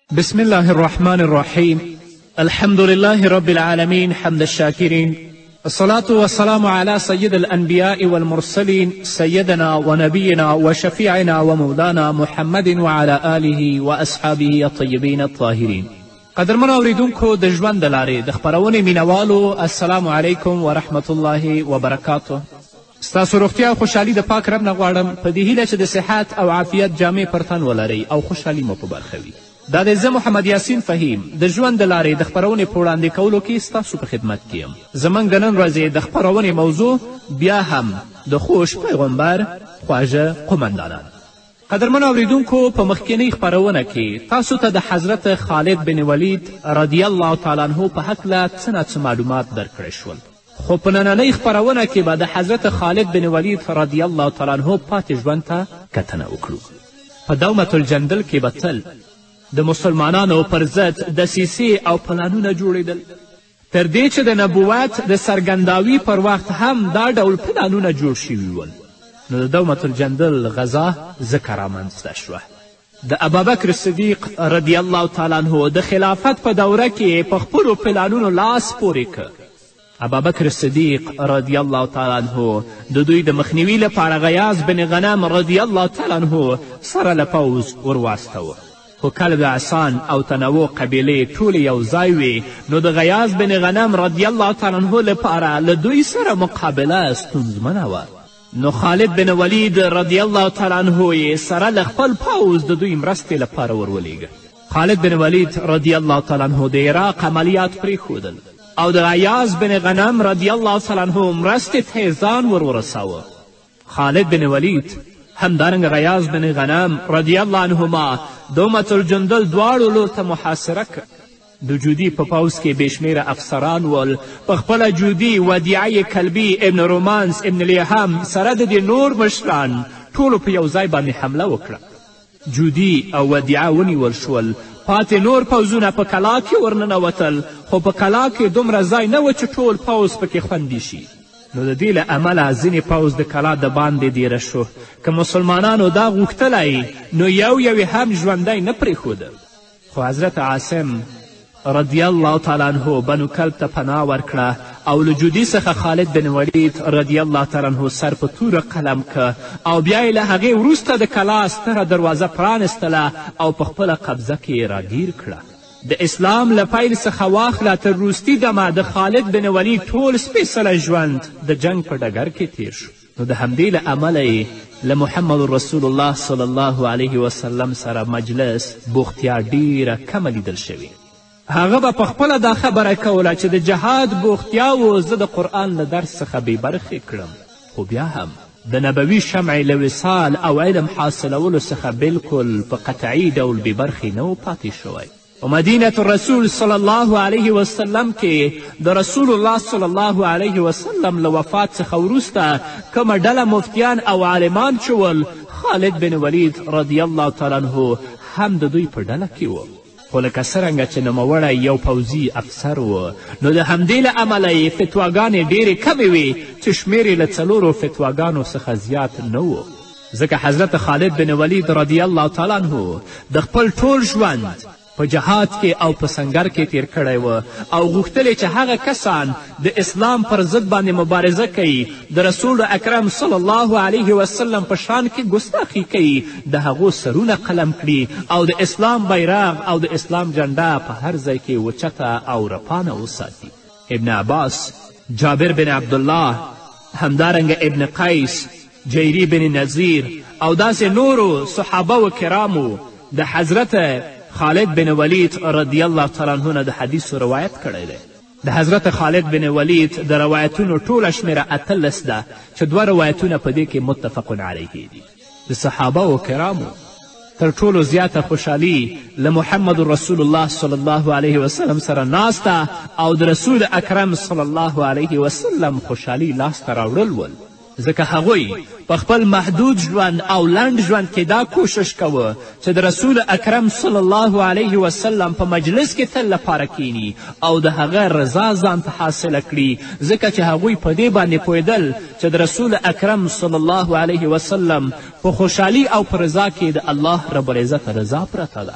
بسم الله الرحمن الرحيم. الحمد لله رب العالمين حمد الشاكرين، الصلاة والسلام على سيد الأنبياء والمرسلين سيدنا ونبينا وشفيعنا ومولانا محمد وعلى آله وأصحابه الطيبين الطاهرين. قدرمنو اوریدونکو د ژوند د لارې د خپرونې مینوالو، السلام علیکم ورحمت الله وبرکاته. ستاسو روغتیا او خوشحالي د پاک رب نه غواړم په دې هیله چې د صحت او عافیت جامې پر تن ولرئ او خوشحالي مو په برخه وي. دا دی زه محمد یاسین فهیم د ژوند د لارې د خپرونې په وړاندې کولو کې ستاسو په خدمت کې یم. زموږ د نن ورځې د خپرونې موضوع بیا هم د خوش پیغمبر خواږه قمندانان. قدرمنو اوریدونکو، په مخکینۍ خپرونه کې تاسو ته د حضرت خالد بن ولید رضی الله تعالی عنه په هکله څه ناڅه معلومات درکړی شول، خو په نننۍ خپرونه کې به د حضرت خالد بن ولید رضی الله تعالی عنه پاتې ژوند ته کتنه وکړو. په دومة الجندل کې به تل د مسلمانانو پر ضد دسیسې او پلانونه جوړېدل، تر دې چې د نبوت د څرګنداوي پر وخت هم دا ډول پلانونه جوړ شوي ول. نو د دومة الجندل غذا ځکه رامنځته شوه. د ابابکر صدیق رضی الله تعالی عنه د خلافت په دوره کې په خپلو پلانونو لاس پورې که. ابابکر صدیق رضی الله تعالی عنه د دوی د مخنیوي لپاره غیاث بن غنم رضی الله تعالی عنه سره له پوځ ورواستوه، خو کلب عسان او تنوع قبیلې ټولې یو ځای وې، نو د غیاث بن غنم رضی الله تعالی عنه لپاره له دوی سره مقابله ستونزمنه وه. نو خالد بن ولید رضی الله تعالی عنه یې سره له خپل پوځ د دوی مرستې لپاره ورولېږه. خالد بن ولید رضی الله تعالی عنه د عراق عملیات پرېښودل او د غیاث بن غنم رضی الله تعالی عنه مرستې ته یې ځان ورساوه. خالد بن ولید همدارنګه غیاث بن غنم رضی الله عنهما دومة الجندل دواړو لور ته محاصره که. د جودي په پوځ کې بې شمېره افسران ول. په خپله جودي، ودیعه کلبي، ابن رومانس، ابن لیهم سره د دې نور مشران ټولو په یو ځای باندې حمله وکړه. جودي او ودیعه ونیول شول. پاتې نور پوځونه په کلا کې ورننوتل، خو په کلا کې دومره ځای نه و چې ټول پوځ پکې خوندي شي. نو د دې له امله ځینې پوځ د کلا د باندې دیره شو. که مسلمانانو دا غوښتلی نو یو یې هم ژوندی نه پرېښوده. خو حضرت عاصم رضی الله تعالی عنه بنو کلب ته پناه ورکړه او له جودي څخه خالد بن ولید رضی الله تعالی عنه سر په توره قلم که او بیا یې له هغې وروسته د کلا ستره دروازه پرانستله او په خپله قبضه کې یې راګیر کړه. د اسلام له پیل څخه واخله تر روستي دمه د خالد بن ولید ټول سپېڅلی ژوند د جنگ په ډګر کې تیر شو. نو د همدې له امله یې له محمد رسول الله صلی الله علیه وسلم سره مجلس بوختیا ډیره کمه لیدل شوې. هغه به په خپله دا خبره کوله چې د جهاد بوختیا و زه د قرآن له درس څخه بې برخې کړم، خو بیا هم د نبوي شمعې له وصال او علم حاصلولو څخه بلکل په قطعي ډول بې برخې نه و پاتې شوی. په مدینة الرسول صلی الله علیه وسلم کې د رسول الله صلی الله علیه وسلم له وفات څخه وروسته کومه ډله مفتیان او عالمان چې ول، خالد بن ولید رضی الله تعالی عنه هم د دوی په ډله کې و. خو لکه څرنګه چې نوموړی یو پوځي افسر و، نو د همدې له امله یې فتواګانې ډېرې کمې وې چې شمېر یې له 4 فتواګانو څخه زیات نه و. ځکه حضرت خالد بن ولید رضی الله تعالی عنه د خپل ټول ژوند په جهاد کې او په سنګر کې تیر کړی و او غوښتل چې هغه کسان د اسلام پر ضد باندې مبارزه کوي، د رسول اکرم صلی الله علیه وسلم په شان کې ګستاخي کوي، د هغو سرونه قلم کړي او د اسلام بیرغ او د اسلام جنډه په هر ځای کې وچته او رپانه وساتي. ابن عباس، جابر بن عبدالله، همدارنګه ابن قیس، جیری بن نظیر او داسې نورو صحابه و کرامو د حضرت خالد بن ولید رضی الله تعالی عنه نه د حدیثو روایت کړی دی. د حضرت خالد بن ولید د روایتونو ټوله شمېره 18 ده چې 2 روایتونه په دې کې متفق علیه دي. د صحابه و کرامو تر ټولو زیاته خوشحالي له محمد رسول الله صلی الله علیه وسلم سره ناسته او د رسول اکرم صلی الله علیه وسلم خوشحالي لاسته راوړل ول. ځکه هغوی په خپل محدود ژوند او لنډ ژوند کې دا کوشش کوه چې د رسول اکرم صلی الله علیه وسلم په مجلس کې تل لپاره کینی او د هغه رضا ځان ته حاصله کړي، ځکه چې هغوی په دې باندې پوهېدل چې د رسول اکرم صلی الله علیه وسلم په خوشحالي او په رضا کې د الله رب العزت رضا پرته ده.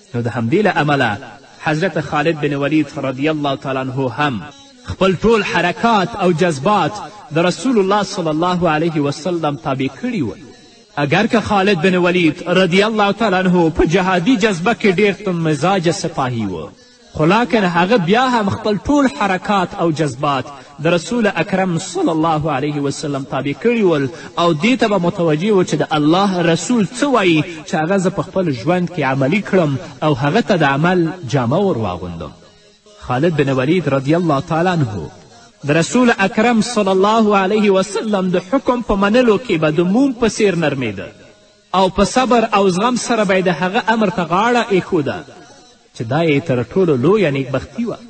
نو د همدې له امله حضرت خالد بن ولید رضی الله تعالی عنه هم خپل ټول حرکات او جذبات د رسول الله صلی الله علیه وسلم تابع کړي ول. اگر که خالد بن ولید رضی الله تعالی عنه په جهادي جذبه کې ډېر تند مزاجه سپاهي و، خو لاکن هغه بیا هم خپل ټول حرکات او جذبات د رسول اکرم صلی الله علیه وسلم تابع کړي ول او دې ته به متوجه و چې د الله رسول څه وایي چې هغه زه په خپل ژوند کې عملي کړم او هغه ته د عمل جامه ور واغوندم. خالد بن ولید رضی الله تعالی عنه د رسول اکرم صلی الله علیه وسلم د حکم په منلو کې به د موم په څیر نرمیده او په صبر او زغم سره به یې د هغه امر ته غاړه ایښوده چې دا یې تر ټولو لویه نیکبختي وه.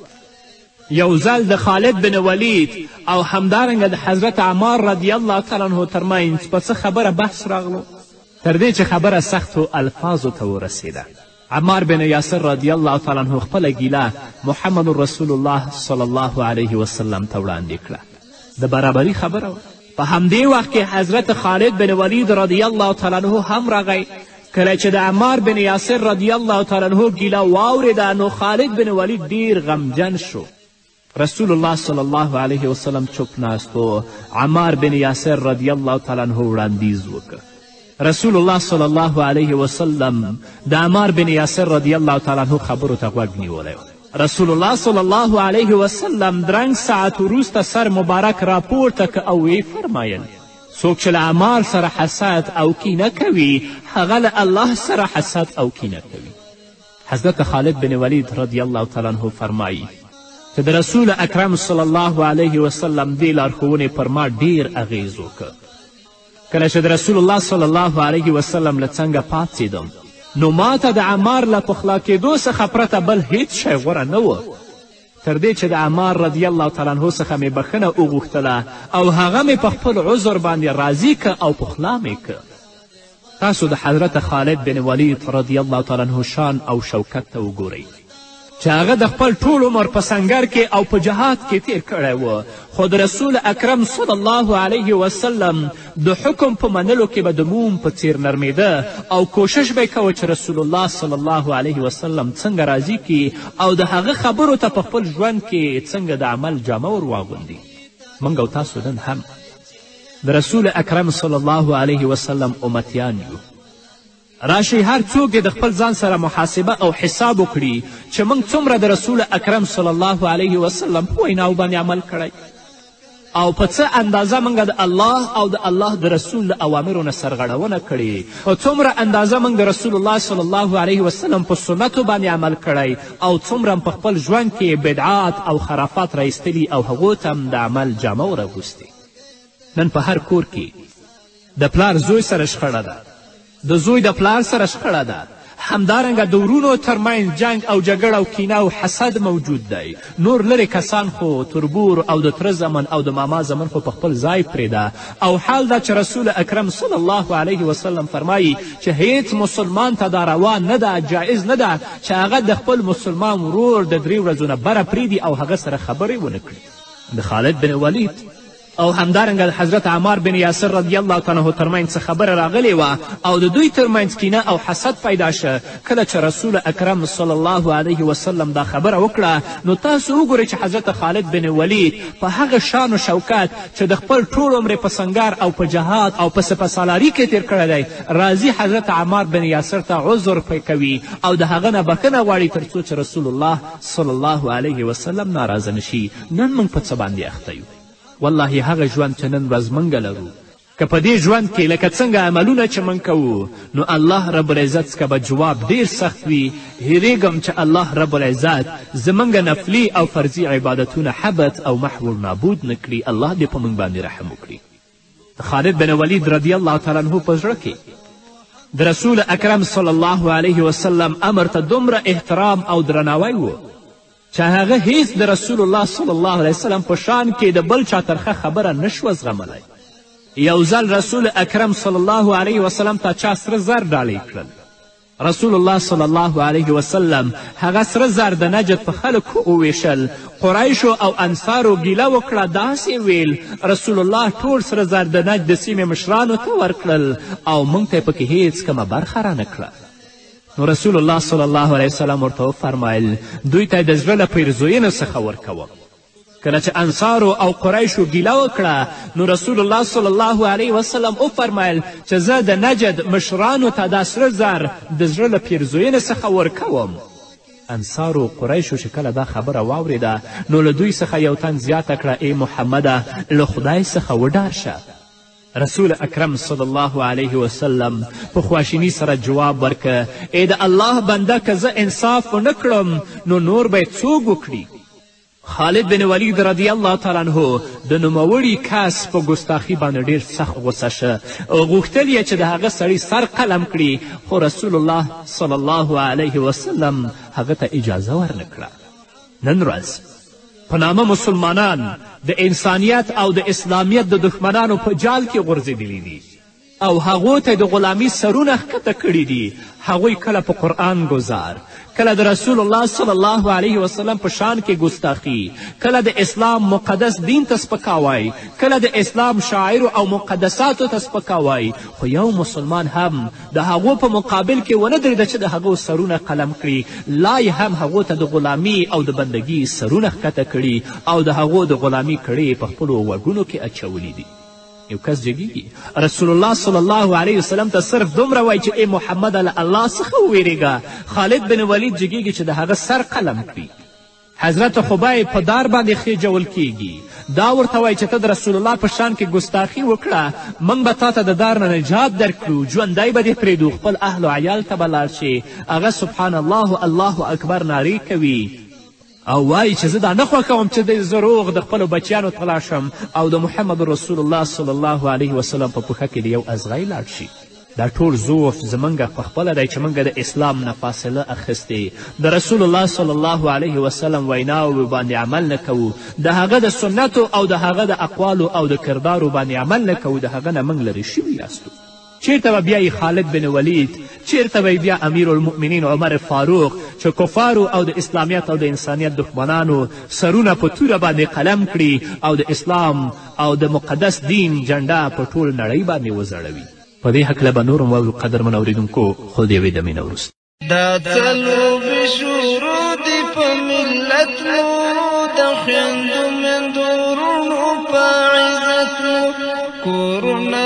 یو ځل د خالد بن ولید او همدارنګه د حضرت عمار رضی الله تعالی عنه ترمنځ په څه خبره بحث راغلو تر دې چې خبره سختو الفاظو ته ورسېده. عمار بن یاسر رضی الله تعالی عنه خپله ګیله محمد رسول الله صلی الله علیه وسلم ته وړاندې کړه. د برابري خبره وه. په همدې وخت کې حضرت خالد بن ولید رضی الله تعالی عنه هم راغی. کله چې د عمار بن یاسر رضی الله تعالی عنه ګیله واورېده نو خالد بن ولید ډیر غمجن شو. رسول الله صلی الله علیه وسلم چوپ ناست و. عمار بن یاسر رضی الله تعالی عنه وړاندیز وکړ. رسول الله صلی الله علیه وسلم د عمار بن یاسر رضی الله تعالی عنه خبرو ته غوږ نیولی و. رسول الله صلی الله علیه وسلم درنګ ساعت وروسته سر مبارک راپورته که او ویې فرمایل څوک چې له عمار سره حسد او کینه کوي هغه له الله سره حسد او کینه کوي. حضرت خالد بن ولید رضی الله تعالی عنه فرمایي چې د رسول اکرم صلی الله علیه وسلم دې لارښوونې پر ما ډیر اغیز وکړ. کله چې د رسول الله صلی الله علیه وسلم له څنګه پاڅېدم نو ما ته د عمار له پخلا کېدو څخه پرته بل هیڅ شی غوره نه و تر دې چې د عمار رضی الله تعالی عنه څخه مې بخښنه وغوښتله او هغه مې په خپل عذر باندې راضي که او پخلا مې که. تاسو د حضرت خالد بن ولید رضی الله تعالی عنه شان او شوکت ته وګورئ چې هغه د خپل ټول عمر په سنګر کې او په جهاد کې تیر کړی و، خو د رسول اکرم صلی الله علیه وسلم د حکم په منلو کې به د موم په څیر نرمیده او کوشش به یې کوه چې رسول الله صلی الله علیه وسلم څنګه راضي کړي او د هغه خبرو ته په خپل ژوند کې څنګه د عمل جامه ور واغوندي. موږ او تاسو نن هم د رسول اکرم صلی الله علیه وسلم امتیان یو. راشئ هر څوک د خپل ځان سره محاسبه او حساب وکړي چې موږ څومره د رسول اکرم صلی الله علیه وسلم په ویناو باندې عمل کړی او په څه اندازه موږ د الله او د الله د رسول له اوامرو نه سرغړونه کړې او څومره اندازه موږ د رسول الله صلی الله علیه وسلم په سنتو باندې عمل کړی او څومره په خپل ژوند کې بدعات او خرافات رایستلي او هغو ته هم د عمل جامه ورغوستې. نن په هر کور کې د پلار زوی سره شخړه ده، د زوی د پلار سره شخړه ده، همدارنګه د ورونو ترمنځ جنگ او جګړه او کینه او حسد موجود دی. نور لرې کسان خو تربور او د تره زمن او د ماما زمن خو په خپل ځای پرېږده او حال دا چې رسول اکرم صلی الله علیه وسلم فرمایي چې هیڅ مسلمان ته دا روا نه ده، جایز نه ده چې هغه د خپل مسلمان ورور د 3 ورځو نه بره پرېږدي او هغه سره خبرې ونه کړي. د خالد بن ولید او همدارنګه د حضرت عمار بن یاسر رضی الله تعالی عنه ترمنځ څه خبره راغلې وه او د دوی ترمنځ کینه او حسد پیدا شه. کله چې رسول اکرم صلی الله علیه وسلم دا خبره وکړه نو تاسو وګورئ چې حضرت خالد بن ولید په هغه شان و شوکت چې د خپل ټول عمر په سنګر او په جهاد او په سپهسالاري کې تیر کړی دی راځي حضرت عمار بن یاسر ته عذر پی کوي او د هغه نه بخښنه غواړي تر څو چې رسول الله صلی الله علیه وسلم ناراضه نشي. نن موږ په څه باندې اخته یو؟ والله هغه ژوند چې نن ورځ موږ لرو که په دې ژوند کې لکه څنګه عملونه چې موږ کوو نو الله رب العزت څخه به جواب ډیر سخت وي. هیریږم چې الله رب العزت زموږ نفلي او فرضي عبادتونه حبت او محو نابود نه کړي. الله دې په موږ باندې رحم وکړي. خالد بن ولید رضی الله تعالی عنه په زړه کې د رسول اکرم صلی الله علیه وسلم امر ته دومره احترام او درناوی و چې هغه هیڅ د رسول الله صلی الله علیه وسلم په شان کې د بل چا ترخه خبره نشوه زغملی. یو ځل رسول اکرم صلی الله علیه وسلم ته چا سره زر ډالۍ کړل. رسول الله صلی الله علیه وسلم هغه سره زر د نجد په خلکو وویشل. قریشو او انصارو ګیله وکړه، داسې ویل رسول الله ټول سره زر د نجد د سیمې مشرانو ته ورکړل او موږ ته یې پکې هیڅ کومه برخه رانه کړه. نو رسول الله صلی الله علیه وسلم ورته وفرمیل دوی ته د زړه له پیرزوینو څخه ورکوم. کله چې انصارو او قریشو ګیله وکړه نو رسول الله صلی الله علیه وسلم وفرمیل چې زه د نجد مشرانو ته دا سره زر د زړه له پیرزوینې څخه ورکوم. انصارو قریشو چې کله دا خبره واورېده نو له دوی څخه یو تن زیاته کړه ای محمده له خدای څخه وډار شه. رسول اکرم صلی الله علیه وسلم په خواشیني سره جواب ورکه ای د الله بنده که زه انصاف ونه کړم نو نور به څوک وکړي. خالد بن ولید رضی الله تعالی عنه د نوموړي کس په ګستاخي باندې ډېر سخت غوسه شه. غوښتل یې چې د هغه سړي سر قلم کړي خو رسول الله صلی الله علیه وسلم هغه ته اجازه ورنه کړه. نن ورځ په نامه مسلمانان د انسانیت او د اسلامیت د دښمنانو په جال کې غورځېدلي دي او هغو ته د غلامي سرونه ښکته کړي دي. هغوی کله په قرآن ګزار، کله د رسول الله صلی الله علیه وسلم په شان کې ګستاخي، کله د اسلام مقدس دین ته سپکاوی، کله د اسلام شاعرو او مقدساتو ته سپکاوی، خو یو مسلمان هم د هغو په مقابل کې ونه درېده چې د هغو سرونه قلم کړي. لا یې هم هغو ته د غلامي او د بندګي سرونه ښکته کړي او د هغو د غلامي کړۍ په خپلو وږونو کې اچولي دي. یو کس جګیږي رسول الله صلی الله علیه وسلم ته صرف دومره وایي چې ای محمد له الله څخه وویرېږه. خالد بن ولید جګیږي چې د هغه سر قلم کړي. حضرت خبیب په دار باندې خېجول کیږي. دا ورته وایي چې ته د رسول الله په شان کې ګستاخي وکړه موږ به تا ته د دار نه نجات درکړو، ژوندی به دې پرېږدو، خپل اهل و عیال ته به لاړ شي. هغه سبحان الله الله اکبر نارې کوي او وایي چې زه دا نه خوښوم چې زه روغ د خپلو بچیانو ته لاړ شم او د محمد رسول الله صلی الله علیه وسلم په پښه کې د یو ازغی لاړ شي. دا ټول زوف زموږ په خپله دی چې موږ د اسلام نه فاصله اخیستې، د رسول الله صلی الله علیه وسلم ویناوو باندې عمل نه کوو، د هغه د سنتو او د هغه د اقوالو او د کردارو باندې عمل نه کوو، د هغه نه موږ لرې شوي یاستو. چیرته به بیا خالد بن ولید، چیرته به بیا امیرالمؤمنین عمر فاروق چې کفارو او د اسلامیت او د انسانیت دښمنانو سرونه په توره باندې قلم کړي او د اسلام او د مقدس دین جنډه په ټول نړۍ باندې وځړوي. په دې هکله به نور هم واورو قدرمن اورېدونکو خو د یوې دمې نه وروسته. دا څلوبې شروع دي په ملت مو د خویندو میندو وروڼو په عزت مو کورونه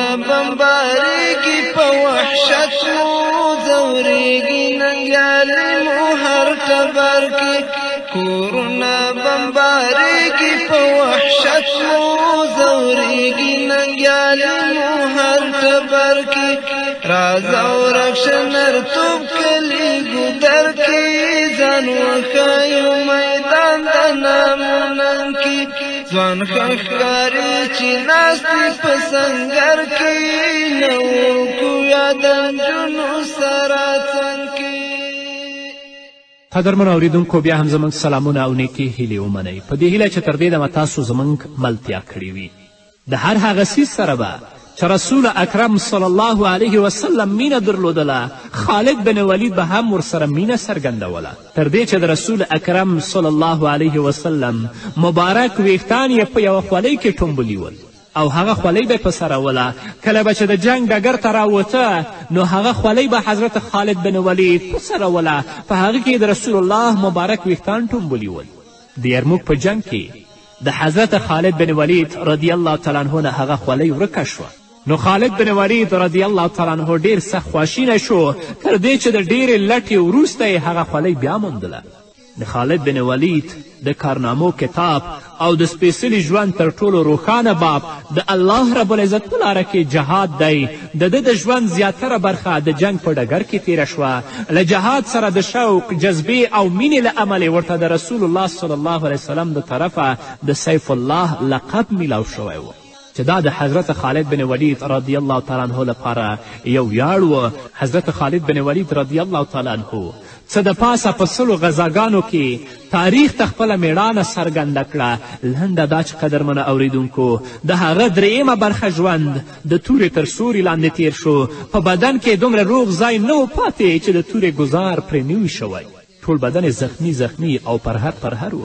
بمبارېږي په وحشت مو ځورېږي ننګیالې مو هر ټبر کې کورونه بمبارېږي په وحشت مو ځورېږي ننګیالې مو هر ټبر کې راځه ورک شه نرتوب کلي ګودر کې ځان وښایو میدان د نامونن کې ځوان ښکاري چې ناست وي په سنګر کې نه ورکو یاد نجونو سره څنګ کې. قدرمنو اورېدونکو بیا هم زموږ سلامونه او نیکې هیلې ومنئ په دې هیله چې تر دې دمه تاسو زموږ ملتیا کړې وي. د هر هغه څیز سره به چې رسول اکرم صلی الله علیه وسلم مینه درلودله خالد بن ولید به هم ورسره مینه څرګندوله تر دې چې د رسول اکرم صلی الله علیه وسلم مبارک ویښتان یې په یوه خولۍ کې ټومبلي ول او هغه خولۍ به یې په سروله. کله به چې د جنګ ډګر ته راوته نو هغه خولۍ به حضرت خالد بن ولید په سروله. په هغه کې د رسول الله مبارک ویښتان ټومبلي ول. د یرموک په جنګ کې د حضرت خالد بن ولید رضی الله تعالی عنه نه هغه خولۍ ورکه شوه. نو خالد بن ولید رضی الله تعالی عنه ډېر سخت خواشینه شو تر دې چې د ډېرې لټې وروسته یې هغه خولۍ بیا موندله. د خالد بن ولید د کارنامو کتاب او د سپېڅلي ژوند تر ټولو روښانه باب د الله رب العزت په لاره کې جهاد دی. د ده د ژوند زیاتره برخه د جنګ په ډګر کې تیره شوه. له جهاد سره د شوق، جذبې او مینې له امله ورته د رسول الله صلی الله علیه وسلم د طرفه د سیف الله لقب میلاو شوی و چې دا د حضرت خالد بن ولید رضی الله تعالی عنه لپاره یو ویاړ و. حضرت خالد بن ولید رضی الله تعالی عنه څه د پاسه په سلو غذاګانو کې تاریخ ته خپله میړانه څرګنده کړه. لنډه دا چې قدرمنه اورېدونکو د هغه درېیمه برخه ژوند د تورې تر سوري لاندې تیر شو. په بدن کې دومره روغ ځای نه و پاتې چې د تورې ګزار پرې نه وي شوی. ټول بدن زخمی زخمی او پرهر پرهر و.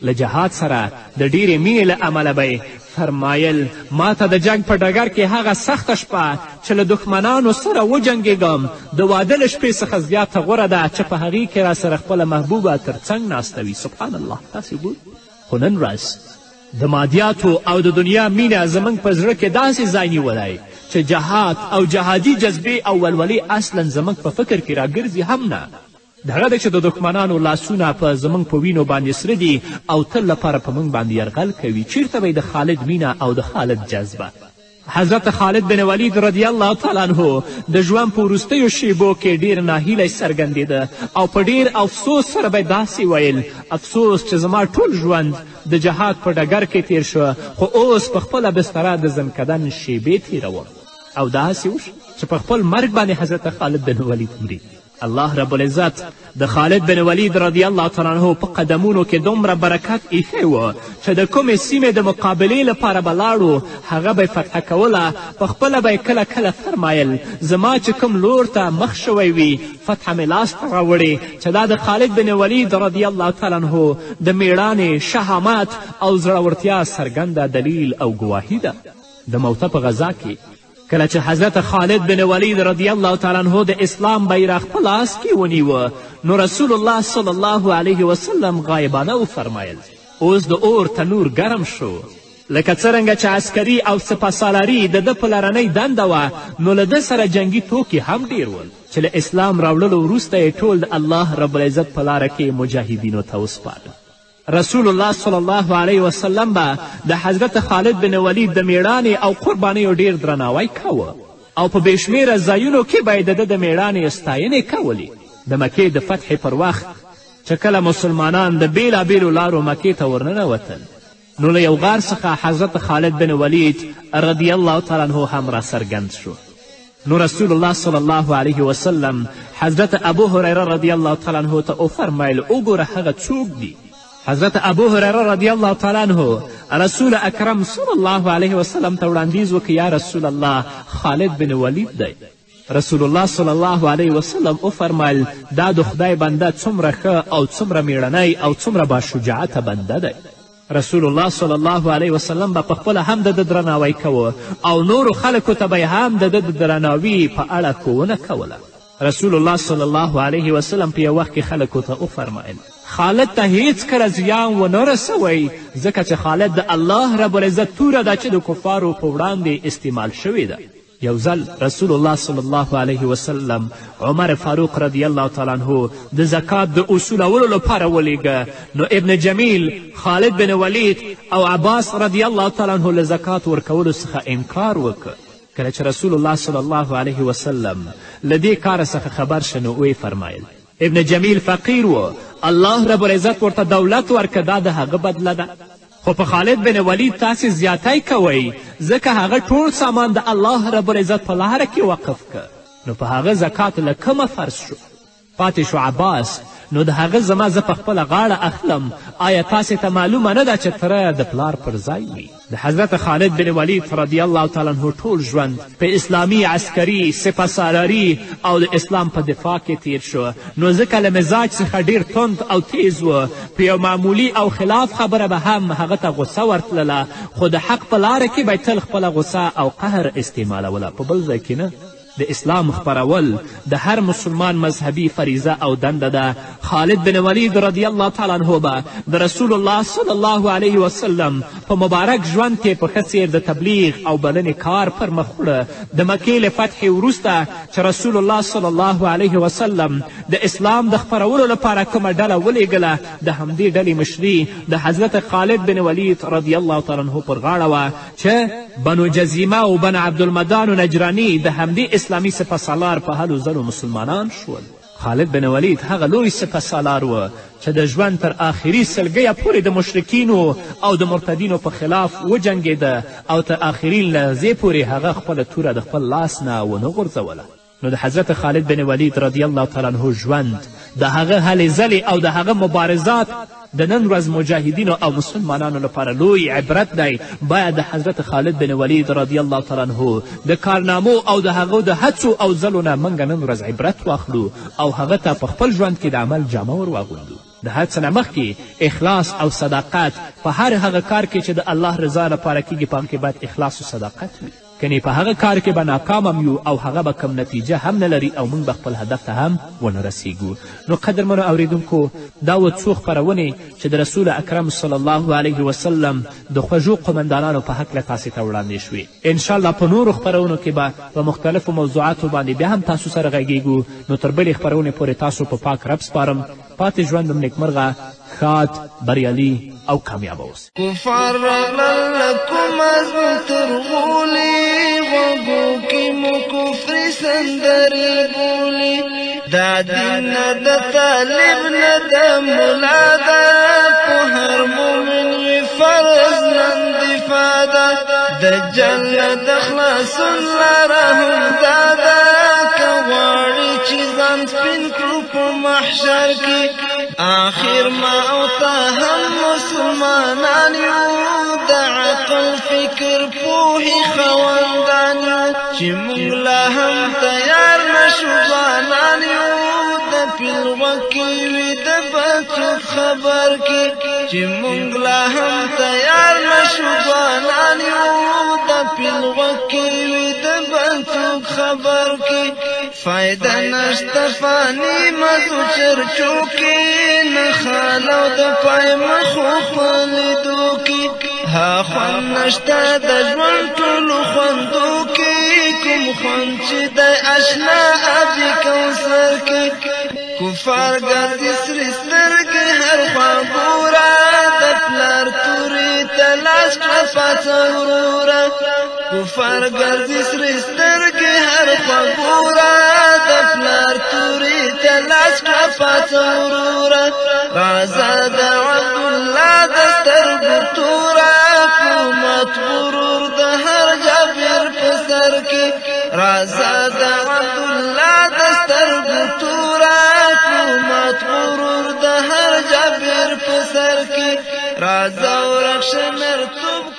له جهاد سره د ډیرې مینې له امله به فرمایل ما ته د جنگ په ډګر کې هغه سخته شپه چې له دښمنانو سره وجنګېږم د واده له شپې څخه زیاته غوره ده چې په هغې کې را سره خپله محبوبه تر څنګ ناسته وي. سبحان الله. تاسې ګور خو نن ورځ د مادیاتو او د دنیا مینه زموږ په زړه کې داسې ځای نیولی چې جهاد او جهادي جذبې او ولولې اصلا زموږ په فکر کې راګرځي هم نه. د هغه دی چې د دښمنانو لاسونه په زموږ په وینو باندې سره دي او تل لپاره په موږ باندې یرغل کوي. چیرته به د خالد مینه او د خالد جذبه؟ حضرت خالد بن ولید رضی الله تعالی عنه د ژوند په وروستیو شیبو کې ډیر ناهیلی څرګندېده او په ډیر افسوس سره به داسې ویل افسوس چې زما ټول ژوند د جهاد په ډګر کې تیر شو خو اوس په خپله بستره د زنکدن شیبې تیروم. او داسې وشو چې په خپل مرګ باندې حضرت خالد بن ولید مري. الله رب العزت د خالد بن ولید رضی الله تعالی عنه په قدمونو کې دومره برکت ایښی و چې د کومې سیمې د مقابلې لپاره به لاړو هغه به فتح کوله. په خپله به کله کله فرمایل زما چې کوم لور ته مخ شوی وي فتح مې لاسته راوړې چې دا د خالد بن ولید رضی الله تعالی عنه د میړانې شهامت او زړورتیا څرګنده دلیل او ګواهي ده. د موته په غذا کې کله چې حضرت خالد بن ولید رضی الله تعالی عنه د اسلام بیرغ په لاس کې ونیوه نو رسول الله صلی الله علیه وسلم غایبانه وفرمایل اوس د اور تنور ګرم شو. لکه څرنګه چې عسکري او سپهسالاري د ده په لرنۍ دنده وه نو له ده سره جنګي توکي هم ډیر ول چې له اسلام راوړلو وروسته یې ټول د الله رب العزت په لاره کې مجاهدینو ته وسپارل. رسول الله صلی الله علیه وسلم به د حضرت خالد بن ولید د میړانې او قربانیو ډیر درناوی کوه او په بې شمېره ځایونو کې به یې د ده د میړانې ستاینې کولې. د مکې د فتحې پر وخت چې کله مسلمانان د بېلابېلو لارو مکې ته ورننوتل نو له یو غار څخه حضرت خالد بن ولید رضی الله تعالی عنه هم را څرګند شو. نو رسول الله صلی الله علیه وسلم حضرت ابو هریره رضی الله تعالی عنه ته وفرمیل وګوره هغه څوک دی. حضرت ابو هریره رضی الله تعالی عنه رسول اکرم صلی الله علیه وسلم ته وړاندیز وکړ یا رسول الله خالد بن ولید دی. رسول الله صلی الله علیه وسلم وفرمیل دا د خدای بنده څومره ښه او څومره میړنی او څومره باشجاعته بنده دی. رسول الله صلی الله علیه وسلم به پخپله هم د ده درناوی کوه او نورو خلکو ته به هم د ده د درناوي په اړه ښوونه کوله. رسول الله صلی الله علیه وسلم په یو وخت کې خلکو ته وفرمایل خالد ته هیڅکله زیان ونه رسوئ ځکه چې خالد د الله رب العزت توره ده چې د کفارو په وړاندې استعمال شوې ده. یو ځل رسول الله صلی الله علیه وسلم عمر فاروق رضی الله تعالی عنه د زکات د اصولولو لپاره ولیږه نو ابن جمیل خالد بن ولید او عباس رضی الله تعالی عنه له زکات ورکولو څخه انکار وکړ. کله چې رسول الله صلی الله علیه وسلم له دې کاره څخه خبر شه نو ویې فرمایل ابن جمیل فقیر و الله رب العزت ورته دولت ورکه دا د هغه بدله ده خو په خالد بن ولید تاسې زیاتی کوئ ځکه هغه ټول سامان د الله رب العزت په لاره کې وقف که نو په هغه زکات له کومه فرض شو. پاتې شو عباس نو د هغه زما زه په خپله غاړه اخلم آیا تاسې ته معلومه نه ده چې تره د پلار پر ځای وي. د حضرت خالد بن ولید رضی الله تعالی عنه ټول ژوند په اسلامي عسکري سپهسالاري او د اسلام په دفاع کې تیر شو نو ځکه له مزاج څخه ډیر تند او تیز و په یو معمولي او خلاف خبره به هم هغه ته غصه ورتلله خو د حق په لاره کې به تل خپله غصه او قهر استعمالوله په بل ځای کې نه. د اسلام خپرول د هر مسلمان مذهبي فریضه او دنده ده. خالد بن ولید رضی الله تعالی عنه به د رسول الله صلی الله علیه وسلم په مبارک ژوند کې په ښه څیر د تبلیغ او بلنې کار پر مخ وړه. د مکې له فتحې وروسته چې رسول الله صلی الله علیه وسلم د اسلام د خپرولو لپاره کومه ډله ولیږله د همدې ډلې مشري د حضرت خالد بن ولید رضی الله تعالی عنه پر غاړه وه چې بنو جزیمه او بن عبدالمدان و نجراني د همدې اسلامي سپهسالار په هلو ځلو مسلمانان شول. خالد بن ولید هغه لوی سپهسالار و چې د ژوند تر آخري سلګیه پورې د مشرکینو او د مرتدینو په خلاف وجنګېده او تر آخري لحظې پورې هغه خپله توره د خپل لاس نه ونه غورځوله. نو د حضرت خالد بن ولید رضی الله تعالی عنه ژوند د هغه هلې ځلې او د هغه مبارزات د نن ورځ مجاهدینو او مسلمانانو لپاره لوی عبرت دی. باید د حضرت خالد بن ولید رضی الله تعالی عنه د کارنامو او د هغو د هڅو او ځلو نه موږ نن ورځ عبرت واخلو او هغه ته په خپل ژوند کې د عمل جامه ور واغوندو. د هر څه نه مخکې اخلاص او صداقت په هر هغه کار کې چې د الله رضا لپاره کیږي په هغه کې باید اخلاص و صداقت وي. کنې په هغه کار کې به ناکام هم یو او هغه به کم نتیجه هم نه لري او موږ به خپل هدف ته هم ونه رسیږو. نو قدرمنو اوریدونکو دا و څو خپرونې چې د رسول اکرم صلی الله علیه وسلم د خوږو قمندانانو په هکله تاسې ته وړاندې شوې. انشاءالله په نورو خپرونو کې به په مختلفو موضوعاتو باندې بیا هم تاسو سره غږیږو. نو تر بلې خپرونې پورې تاسو په پاک رب سپارم. پاتې ژوند نیکمرغه، ښاد، بریالي او کامیابه اوسئ. کفار لکم ازم ترغولی غوږو کې مو کفري سندرې بولي. دا دین نه د طالب نه د ملا ده، په هر مومن وي فرض نن دفاع ده. د جنت د خلاصون لاره همدا ده، که غواړي چې ځان سپین کړو په محشر کې. آخر ما او تا هم مسلمانان یو، د عقل فکر پوهې خاوندان یو، چې موږ لا هم تیار نشو ځوانان یو. د پیل غوږ کې وي د بل څوک خبر کې، چې موږ لا هم تیار نشو ځوانان یو. د پیل غوږ کې وي د بل څوک خبر کې، فایده نشته فانی مزو چرچو کې. نه خالو د پای مخو په لیدو کې، ها خوند نشته د ژوند ټولو خوندو کې. کوم خوند چې دی اشنا ابي کوثر کې. کفار ګرځي سرې سترګې هر خوا ګوره، د پلار تورې ته لاس کړه پاڅه وروره. کفار ګرځي سرې سترګې هر خوا ګوره، د پلار تورې ته لاس کړه پاڅه وروره. رازه د عبدالله د سترګو توره، قومت غرور د هر جابر په سر کې. رازه د عبدالله د سترګو توره، قومت غرور د هر جابر په سر کې. رازه ورک شه نرتوب